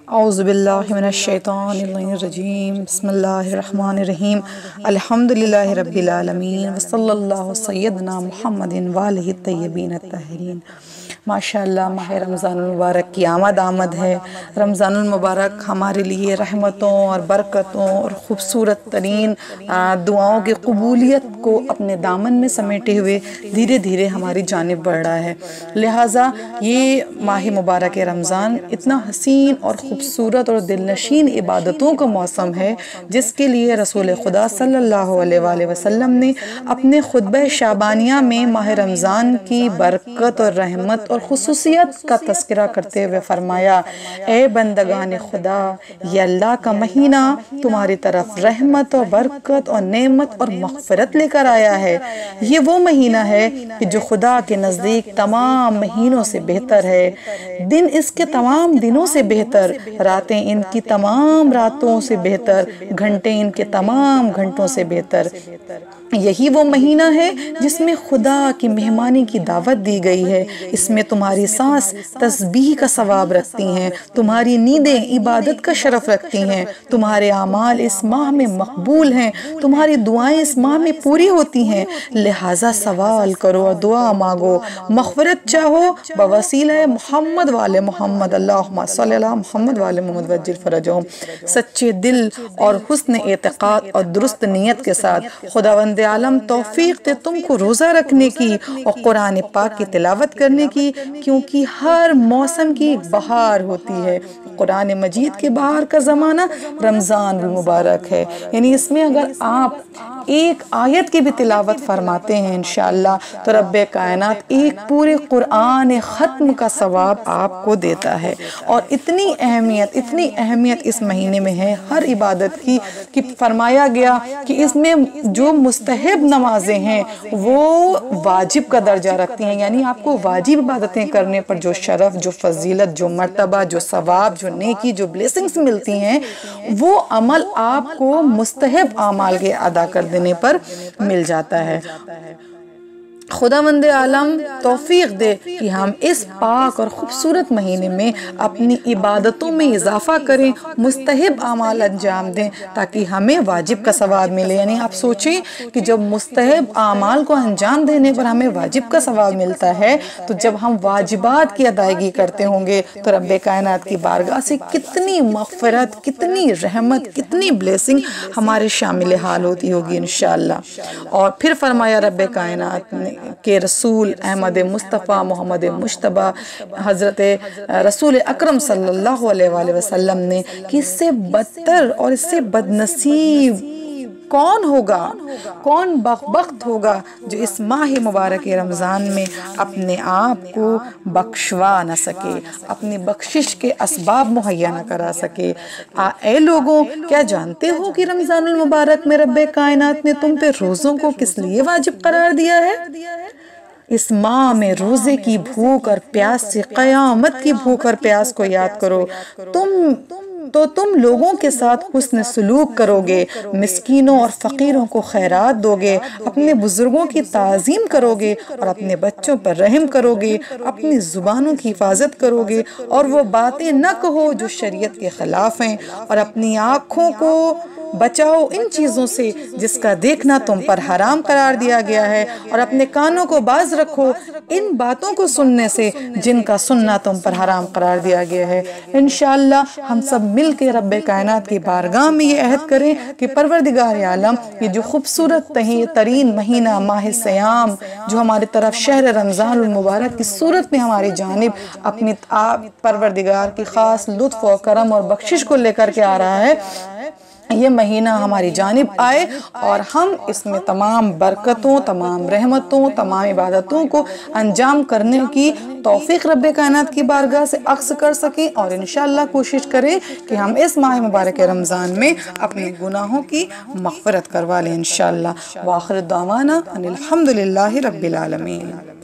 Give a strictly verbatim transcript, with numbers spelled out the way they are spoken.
औज़ुबिल्लाहि मिनश्शैतानिर्रजीम बिस्मिल्लाहिर्रहमानिर्रहीम अल्हम्दुलिल्लाहि रब्बिल आलमीन व सल्लल्लाहु सय्यदना मुहम्मदिन व आलिहि तय्यबीन अत्ताहिरीन। माशाअल्लाह, माह रमज़ानुल मुबारक की आमद आमद है। रमज़ानुल मुबारक हमारे लिए रहमतों और बरकतों और ख़ूबसूरत तरीन दुआओं की कबूलियत को अपने दामन में समेटे हुए धीरे धीरे हमारी जानिब बढ़ रहा है। लिहाजा ये माह मुबारक रमज़ान इतना हसीन और ख़ूबसूरत और दिलनशीन इबादतों का मौसम है, जिसके लिए रसूल खुदा सल्लल्लाहु अलैहि वसल्लम ने अपने खुतबा शाबानिया में माह रमज़ान की बरकत और रहमत और खुसूसियत का तज़किरा करते हुए फरमाया, ए बंदगान खुदा, ये अल्लाह का महीना तुम्हारी तरफ रहमत और बरकत और नेमत और मग़फ़िरत लेकर आया है। ये वो महीना है कि जो खुदा के नज़दीक तमाम महीनों से बेहतर है। दिन इसके तमाम दिनों से बेहतर, रातें इनकी तमाम रातों से बेहतर, घंटे इनके तमाम घंटों से बेहतर। यही वो महीना है जिसमें खुदा की मेहमानी की दावत दी गई है। इसमें तुम्हारी सांस तस्बीह का सवाब रखती हैं, तुम्हारी नींदें इबादत का शरफ रखती हैं, तुम्हारे आमाल इस माह में मकबूल हैं, तुम्हारी दुआएं इस माह में पूरी होती हैं। लिहाजा सवाल करो और दुआ मांगो, मग़फ़िरत चाहो बवसीला मोहम्मद वाले मोहम्मद, अल्लाहुम्मा सल्ली अला मोहम्मद वाले मोहम्मद वज्जिल फ़रजहुम। सच्चे दिल और हुस्न एतक़ाद और दुरुस्त नीयत के साथ खुदावंद आलम तौफीक दे तुमको रोज़ा रखने की और कुरान पाक की तिलावत करने की, क्योंकि हर मौसम की एक बहार होती है। कुरान मजीद के बहार का ज़माना रमज़ान मुबारक है, यानी इसमें अगर आप एक आयत की भी तिलावत फरमाते हैं इंशाअल्लाह, तो रब्बे कायनात एक पूरे कुरान ख़त्म का सवाब आपको देता है। और इतनी अहमियत इतनी अहमियत इस महीने में है हर इबादत की कि फरमाया गया कि इसमें जो मुस्तहब नमाजें हैं वो वाजिब का दर्जा रखती हैं, यानी आपको वाजिब इबादतें करने पर जो शरफ, जो फजीलत, जो मर्तबा, जो सवाब, जो नेकी, जो ब्लेसिंग्स मिलती हैं, वो अमल आपको मुस्तहब आमाल के अदा कर देने पर मिल जाता है। खुदावंद आलम तौफीक दे कि हम इस पाक और ख़ूबसूरत महीने में अपनी इबादतों में इजाफ़ा करें, मुस्तहब आमाल अंजाम दें, ताकि हमें वाजिब का सवाब मिले। यानी आप सोचें कि जब मुस्तहब आमाल को अंजाम देने पर हमें वाजिब का सवाब मिलता है, तो जब हम वाजिबात की अदायगी करते होंगे तो रब्बे कायनात की बारगाह से कितनी मग़फ़िरत, कितनी रहमत, कितनी ब्लेसिंग हमारे शामिल हाल होती होगी इंशाअल्लाह। और फिर फरमाया रब्बे कायनात ने के रसूल अहमद मुस्तफ़ा मोहम्मद मुश्तबा हज़रत रसूल अकरम सल्लल्लाहु अलैहि वसल्लम ने कि इससे बदतर और इससे बदनसीब कौन होगा, कौन बख्त होगा जो इस माह मुबारक रमज़ान में अपने आप को बख्शवा न सके, अपनी बख्शिश के असबाब मुहैया न करा सके। आ ए लोगों, क्या जानते हो कि रमज़ानुल मुबारक में रब्बे कायनात ने तुम पे रोज़ों को किस लिए वाजिब करार दिया है? इस माह में रोज़े की भूख और प्यास से क़यामत की भूख और प्यास को याद करो। तुम तो तुम लोगों के साथ हुस्न सलूक करोगे, मिस्कीनों और फ़कीरों को खैरात दोगे, अपने बुज़ुर्गों की ताज़ीम करोगे और अपने बच्चों पर रहम करोगे, अपनी ज़ुबानों की हिफाजत करोगे और वो बातें न कहो जो शरीयत के ख़िलाफ़ हैं, और अपनी आँखों को बचाओ इन चीज़ों से जिसका देखना तुम पर हराम करार दिया गया है, और अपने कानों को बाज रखो इन बातों को सुनने से जिनका सुनना तुम पर हराम करार दिया गया है। इंशाअल्लाह हम सब मिल के रब्बे कायनात की बारगाह में ये अहद करें कि परवरदिगार आलम, ये जो खूबसूरत तरीन महीना माह सयाम जो हमारी तरफ शहर रमज़ानुल मुबारक की सूरत में हमारी जानिब अपनी आप परवरदिगार की ख़ास लुत्फ़ और करम और बख्शिश को लेकर के आ रहा है, ये महीना हमारी जानिब आए और हम इसमें तमाम बरकतों, तमाम रहमतों, तमाम इबादतों को अंजाम करने की तौफीक रब्बे कायनात की बारगाह से अक्स कर सकें, और इंशाअल्लाह कोशिश करें कि हम इस माह मुबारक रमज़ान में अपने गुनाहों की मग़फ़िरत करवा लें इंशाअल्लाह। व आखिर दावाना अनिल हम्दुलिल्लाहि रब्बिल आलमीन।